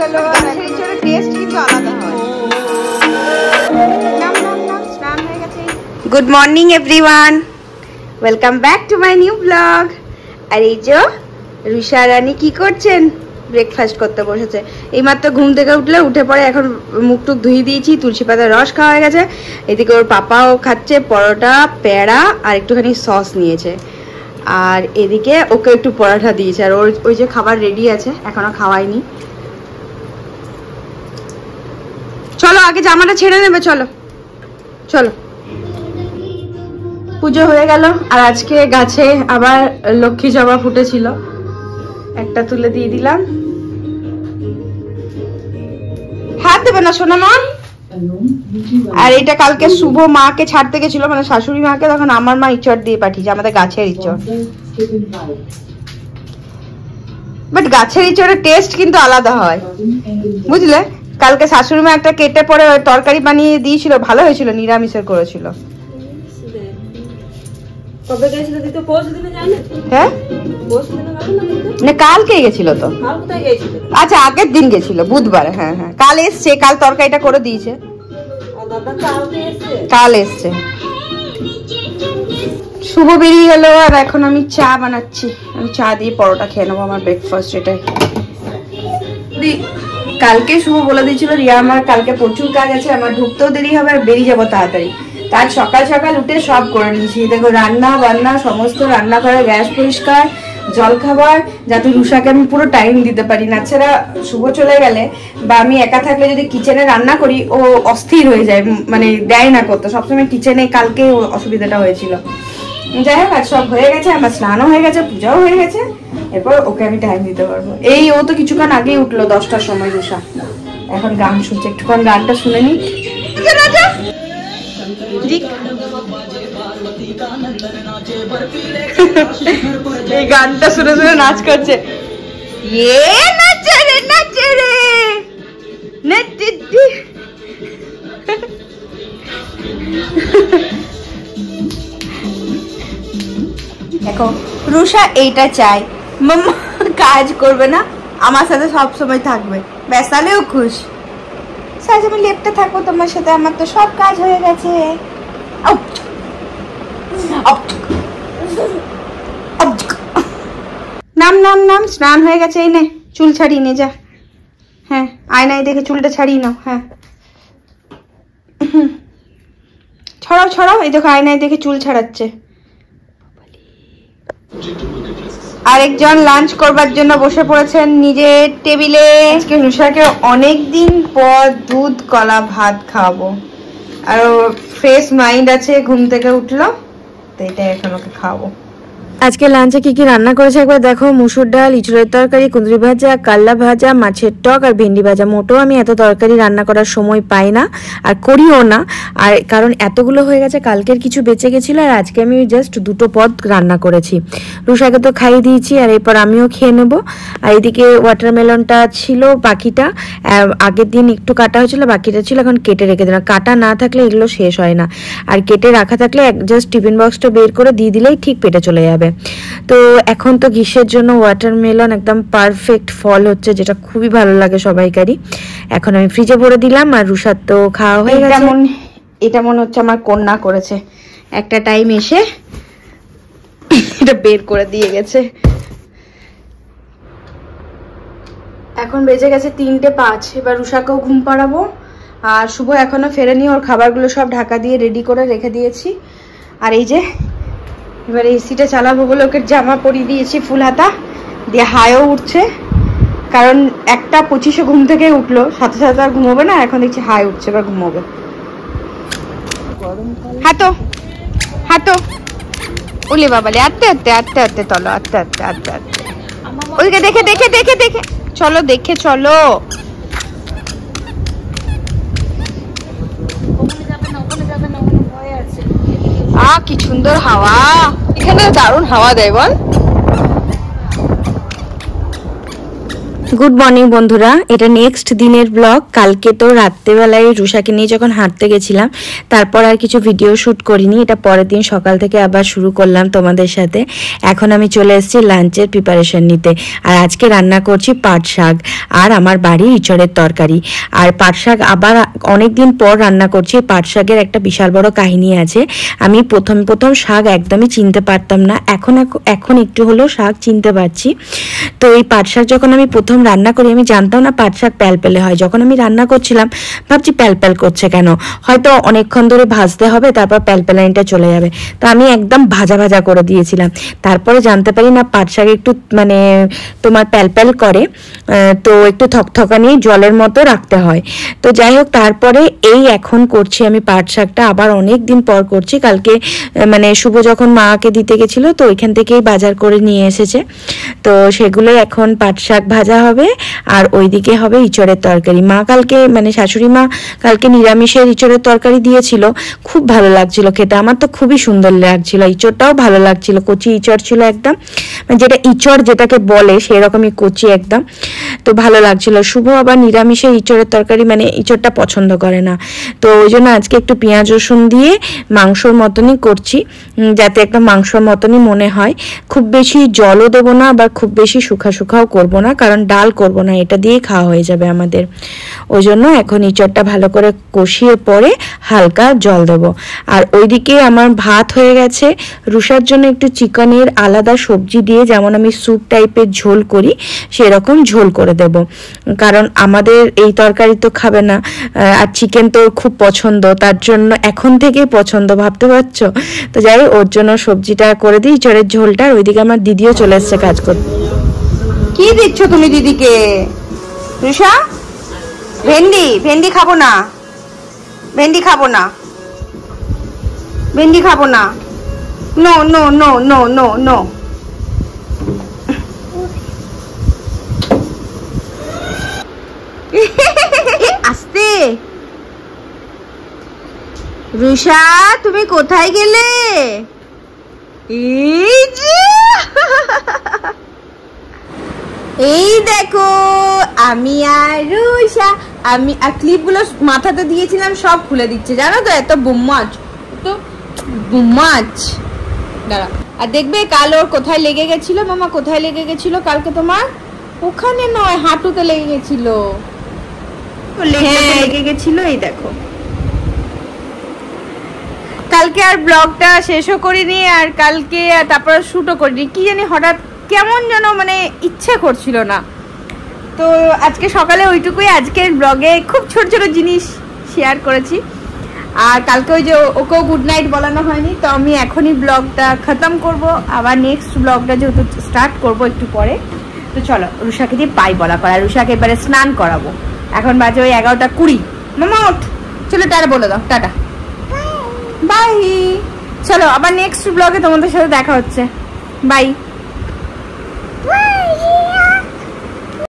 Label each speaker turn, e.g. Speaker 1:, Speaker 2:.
Speaker 1: গেল, গাছের ইঁচড়ের টেস্ট কিন্তু আলাদা হয়। স্নান হয়ে গেছে। Good morning everyone, welcome back to my new blog. আর এই যে রুষা রানী কি করছেন? ব্রেকফাস্ট করতে বসেছে। এইমাত্র ঘুম থেকে উঠে পরে এখন মুখ টুক ধুয়ে দিয়েছি, তুলসী পাতার রস খাওয়া হয়ে গেছে। এদিকে ওর পাপাও খাচ্ছে পরোটা, প্যাড়া আর একটুখানি সস নিয়েছে। আর এদিকে ওকে একটু পরোটা দিয়েছে। আর ওর ওই যে খাবার রেডি আছে, এখনো খাওয়াইনি। চলো আগে জামাটা ছেড়ে নেবে, চলো চলো। পুজো হয়ে গেল। আর আজকে গাছে আবার লক্ষ্মী জবা ফুটেছিল, একটা তুলে দিয়ে দিলাম। হাত দেবে না সোনা মা। আর এটা কালকে শুভ মাকে ছাড়তে গেছিল, মানে শাশুড়ি মাকে, তখন আমার মা ইঁচড় দিয়ে পাঠিয়েছে, আমাদের গাছের ইঁচড়। বাট গাছের ইঁচড়ের টেস্ট কিন্তু আলাদা হয়, বুঝলে। কালকে শাশুড়ি মা একটা কেটে পরে তরকারি বানিয়ে দিয়েছিল, ভালো হয়েছিল, নিরামিষের করেছিল। হ্যাঁ না কালকে গেছিল তো, আচ্ছা আগের দিন গেছিল বুধবার। হ্যাঁ হ্যাঁ কাল এসছে, কাল তরকারিটা করে দিয়েছে, কাল এসছে। শুভ বেরিয়ে গেল। আর এখন আমি চা বানাচ্ছি, আমি চা দিয়ে পরোটা খেয়ে নেবো, আমার ব্রেকফাস্ট এটাই। কালকে শুভ বলে দিয়েছিল রিয়া আমার কালকে প্রচুর কাজ আছে, আমার ঢুকতেও দেরি হবে আর বেরিয়ে যাবো তাড়াতাড়ি। তার সকাল সকাল উঠে সব করে নিয়েছি। দেখো রান্না বান্না সমস্ত, রান্না করে গ্যাস পরিষ্কার, জল খাবার, যাতে রুষাকে আমি পুরো টাইম দিতে পারি। না ছাড়া শুভ চলে গেলে বা আমি একা থাকলে যদি কিচেনে রান্না করি, ও অস্থির হয়ে যায়, মানে দেয় না করতে সবসময় কিচেনে। কালকে অসুবিধাটা হয়েছিল। যাই হোক আজ সব হয়ে গেছে, আমার স্নানও হয়ে গেছে, পূজাও হয়ে গেছে, এরপর ওকে আমি টাইম দিতে পারবো। এই ও তো কিছুক্ষণ আগেই উঠলো 10টার সময় রুষা, এখন গান শুনছে, একটুক্ষণ গানটা শুনে নি। এই গানটা শুনে শুনে নাচ করছে। দেখো রুষা এইটা চাই, মাম্মা কাজ করবে না, আমার সাথে সব সময় থাকবে, ব্যাস তাহলেও খুশ। সাজ আমি লেপটে থাকবো তোমার সাথে, আমার তো সব কাজ হয়ে গেছে। নাম নাম নাম, স্নান হয়ে গেছে, এই নে চুল ছাড়িয়ে নে যা। হ্যাঁ আয়নায় দেখে চুলটা ছাড়িয়ে নাও। হ্যাঁ ছড়াও ছড়াও, এই দেখো আয়নায় দেখে চুল ছাড়াচ্ছে। আরেকজন লাঞ্চ করবার জন্য বসে পড়েছেন নিজের টেবিলে। আজকে রুষাকে অনেকদিন পর দুধ কলা ভাত খাওয়াবো, আর ফ্রেশ মাইন্ড আছে, ঘুম থেকে উঠলো তো এটাই এখন ওকে খাওয়াবো। আজকে লাঞ্চে কি কি রান্না করেছে একবার দেখো। মুসুর ডাল, ইঁচড়ের তরকারি, কুঁদরি ভাজা, কাল্লা ভাজা, মাছের টক আর ভেন্ডি ভাজা। মোটেও আমি এত তরকারি রান্না করার সময় পাই না, আর করিও না। আর কারণ এতগুলো হয়ে গেছে, কালকের কিছু বেঁচে গেছিলো, আর আজকে আমি জাস্ট দুটো পদ রান্না করেছি। রুষাকে তো খাইয়ে দিয়েছি, আর এরপর আমিও খেয়ে নেবো। আর এদিকে ওয়াটারমেলনটা ছিল বাকিটা, আগের দিন একটু কাটা হয়েছিল, বাকিটা ছিল, এখন কেটে রেখে দিলাম। কাটা না থাকলে এগুলো শেষ হয় না, আর কেটে রাখা থাকলে জাস্ট টিফিন বক্সটা বের করে দিয়ে দিলেই ঠিক পেটে চলে যাবে। তো এখন তো গ্রীষ্মের জন্য ওয়াটারমেলন একদম পারফেক্ট ফল হচ্ছে, যেটা খুবই ভালো লাগে সবাইকারই। এখন আমি ফ্রিজে ভরে দিলাম, আর রুষার তো খাওয়া হয়ে গেছে। এটা মনে হচ্ছে আমার কন্যা করেছে, একটা টাইম এসে এটা বের করে দিয়ে গেছে। এখন বেজে গেছে 3:05, এবার রুষাকেও ঘুম পাড়াবো। আর শুভ এখনো ফেরেনি, ওর খাবারগুলো সব ঢাকা দিয়ে রেডি করে রেখে দিয়েছি। আর এই যে এবার এসিটা চালাবো বলে ওকে জামা পরিয়ে দিয়েছি ফুল হাতা দিয়ে, হাইও উঠছে, কারণ 1:25 ঘুম থেকে উঠলো, সাথে সাথে আর ঘুমোবে না, এখন দেখছি হাই উঠছে, এবার ঘুমোবে। হাতো হাতো ওলে বাবালে, আটতে আটতে আটতে আটতে তলো, আটতে আটতে আটতে আটতে, ওইদিকে দেখে দেখে দেখে দেখে চলো, দেখে চলো। কি সুন্দর হাওয়া, এখানে দারুণ হাওয়া দেয় বল। গুড মর্নিং বন্ধুরা, এটা নেক্সট দিনের ব্লগ। কালকে তো রাত্রেবেলায় রুষাকে নিয়ে যখন হাঁটতে গেছিলাম তারপর আর কিছু ভিডিও শ্যুট করিনি। এটা পরের দিন সকাল থেকে আবার শুরু করলাম তোমাদের সাথে। এখন আমি চলে এসেছি লাঞ্চের প্রিপারেশন নিতে। আর আজকে রান্না করছি পাট শাক আর আমার বাড়ির ইঁচড়ের তরকারি। আর পাট শাক আবার অনেক দিন পর রান্না করছি। পাট শাকের একটা বিশাল বড় কাহিনী আছে। আমি প্রথম শাক একদমই চিনতে পারতাম না, এখন একটু হলেও শাক চিনতে পারছি। তো এই পাট শাক যখন আমি প্রথম রান্না করি আমি জানতাম না পাট শাক প্যালপেলে হয়। যখন আমি রান্না করছিলাম ভাবছি প্যালপ্যাল করছে কেন, হয়তো অনেকক্ষণ ধরে ভাজতে হবে তারপর প্যালপ্যালাইনটা চলে যাবে। তো আমি একদম ভাজা ভাজা করে দিয়েছিলাম। তারপরে জানতে পারি না পাট শাক একটু মানে তোমার প্যালপ্যাল করে, তো একটু থকথকানি জলের মতো রাখতে হয়। তো যাই হোক, তারপরে এই এখন করছি আমি পাট শাকটা, আবার অনেক দিন পর করছি। কালকে মানে শুভ যখন মাকে দিতে গেছিল তো ওইখান থেকেই বাজার করে নিয়ে এসেছে। তো সেগুলোই এখন পাট শাক ভাজা হবে আর ওইদিকে হবে ইঁচড়ের তরকারি। মা কালকে মানে শাশুড়ি মা কালকে নিরামিষের ইঁচড়ের তরকারি দিয়েছিল, খুব ভালো লাগছিল খেতে। আমার তো খুবই সুন্দর লাগছিল, ইঁচড়টাও ভালো লাগছিল, কচি ইঁচড় ছিল একদম, মানে যেটা ইঁচড় যেটাকে বলে সেরকমই কচি একদম, তো ভালো লাগছিল। শুভ আবার নিরামিষের ইঁচড়ের তরকারি মানে ইঁচড়টা পছন্দ করে না, তো ওই জন্য আজকে একটু পেঁয়াজ রসুন দিয়ে মাংসর মতনই করছি, যাতে একটা মাংসর মতনই মনে হয়। খুব বেশি জলও দেবো না আবার খুব বেশি শুকাও করবো না, কারণ ডাল করবো না, এটা দিয়ে খাওয়া হয়ে যাবে আমাদের। ওই জন্য এখন ইঁচড়টা ভালো করে কষিয়ে পরে হালকা জল দেবো। আর ওইদিকে আমার ভাত হয়ে গেছে। রুষার জন্য একটু চিকেনের আলাদা সবজি দিয়ে যেমন আমি স্যুপ টাইপের ঝোল করি সেরকম ঝোল করে দেব, কারণ আমাদের এই তরকারি তো খাবে না আর চিকেন তো খুব পছন্দ, তার জন্য এখন থেকেই পছন্দ, ভাবতে পারছো। তো যাই ওর জন্য সবজিটা করে দিই, ইঁচড়ের ঝোলটা। ওইদিকে আমার দিদিও চলে এসছে কাজ করতে। কি দিচ্ছ তুমি দিদিকে? রুষা, ভেন্ডি খাবো না, ভেন্ডি খাবো না, ভেন্ডি খাবো না, no no no no no no. আস্তে। রুষা তুমি কোথায় গেলে? এই দেখো আমি আর রুষা, আমি আর ক্লিপগুলো মাথাতে দিয়েছিলাম সব খুলে দিচ্ছে, জানো তো, এত বুম্মাচ, তো বুম্মাচ। দাঁড়া, আর দেখবে কাল ওর কোথায় লেগে গেছিল, মামা কোথায় লেগে গেছিল কালকে? তোমার ওখানে নয়, হাঁটুতে লেগে গেছিল, লেগে গেছিল। এই দেখো, কালকে আর ব্লগটা শেষও করিনি আর কালকে তারপর শুটও করিনি, কি জানি হঠাৎ কেমন যেন মানে ইচ্ছে করছিল না। তো আজকে সকালে ওইটুকুই আজকের ব্লগে খুব ছোট ছোট জিনিস শেয়ার করেছি। আর কালকে ওই যে ওকেও গুড নাইট বলানো হয়নি, তো আমি এখনই ব্লগটা খতম করব, আবার নেক্সট ব্লগটা যেহেতু স্টার্ট করব একটু পরে। তো চলো রুষাকে দিয়ে পাই বলা করা, রুষাকে এবারে স্নান করাবো। এখন বাজে ওই 11:20। মামা ওঠ, চলো টাটা বলে দাও, টাটা বাই। চলো আবার নেক্সট ব্লগে তোমাদের সাথে দেখা হচ্ছে, বাই।